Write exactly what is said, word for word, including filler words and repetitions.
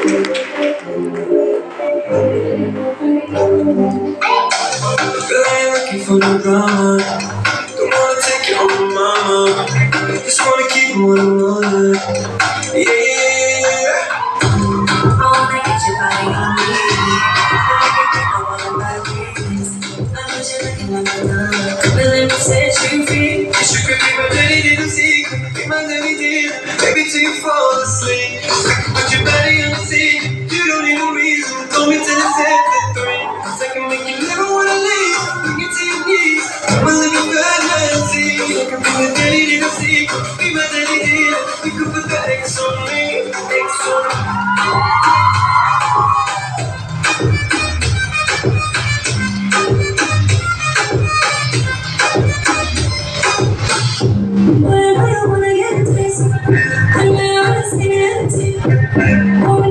Girl, I ain't looking for no drama. Don't wanna take it on my mama. Just wanna keep it one on one. Yeah, yeah, yeah, yeah. I wanna get your body on me. I make it go all in my ways. I want you looking like a number. Come and let me set you free. Yes, you could be my dirty little secret. Be my dirty dealer. Baby, till you fall asleep. I can put your body on the seat. You don't need no reason. Told me till it's at the three. Cause I can make you never wanna leave. Bring it to your knees. Come and let me fantasy. You can be my dirty little secret. Be my dirty dealer. We could put the X on me. X on me. When I don't wanna get a taste, I know I'm singing it to you.